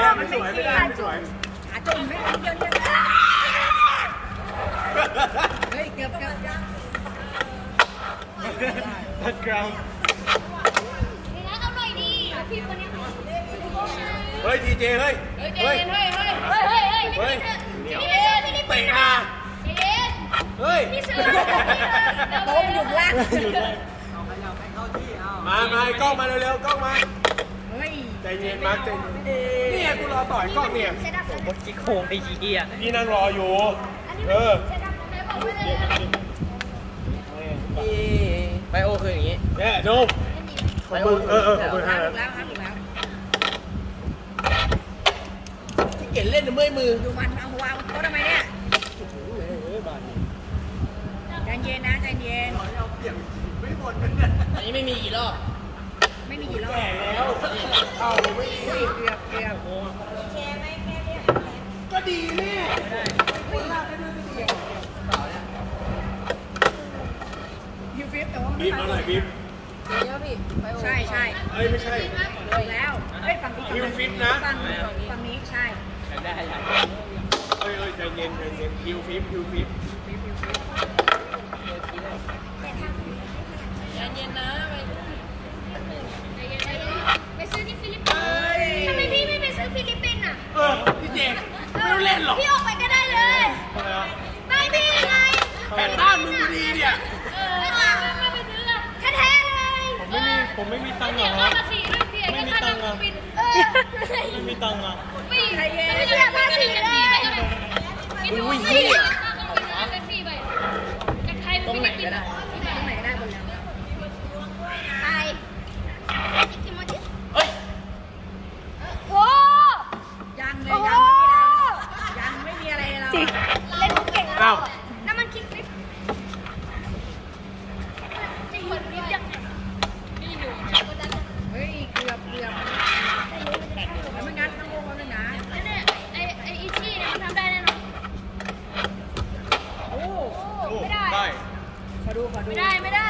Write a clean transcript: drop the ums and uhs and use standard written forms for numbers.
มันสวยไม่ได้สวยขาจมไม่เดียวเฮ้ยเกือบตัดกราวนี่นะเอาหน่อยดีพี่คนนี้เฮ้ยทีเจเฮ้ยเฮ้ยเตะอ่ะเฮ้ยพี่เสือโต๊ะหยุดล่างมากล้องมาเร็วๆกล้องมาเฮ้ยใจเย็นมาใจนี่ไงกูรอต่อยกล้องเนี่ยผมบดจิโค้งไอ้เหี้ยพี่นั่งรออยู่ไบโอคืออย่างงี้เนี่ยดูขอบคุณขอบคุณฮะแล้วที่เก่งเล่นเมื่อยมือดูมันเอาหัวเขาทำไมเนี่ยใจเย็นนะใจเย็นอันนี้ไม่มีกี่รอบไม่มีกี่รอบแล้วเอาไม่เกือบก็ดีแม่ยูฟิปแต่ว่าบีบมาหน่อยบีบใช่เอ้ยไม่ใช่แล้วเฮ้ยฝั่งยูฟิปนะฝั่งนี้ใช่ได้เอ้ยใจเย็นยูฟิปใจเย็นนะไปซื้อที่ฟิลิปปินส์ทำไมพี่ไม่ไปซื้อฟิลิปปินส์อ่ะพี่เจไม่ต้องเล่นหรอกพี่ออกไปก็ได้เลยไม่พี่ไงแผ่นบ้านมึงดีเนี่ยไม่ไปซื้อแท้ๆเลยผมไม่มีตังค์หรอไม่มีตังค์อ่ะไม่มีตังค์อ่ะไม่เสียภาษีเลยอุ้ยเหี้ยตรงไหนก็ได้บนแล้วไอ้กินมาดิเอ้ยโอ้ยังไม่มีอะไรเราเล่นเก่งแล้วน้ำมันคิกฟิปจะหยุดฟิปยังนี่อยู่เฮ้ยเกือบแล้วไม่งั้นต้องโง่เลยนะเนี่ยไอ้อีชี่เนี่ยมันทำได้แน่นอนโอ้ไม่ได้ขอดูไม่ได้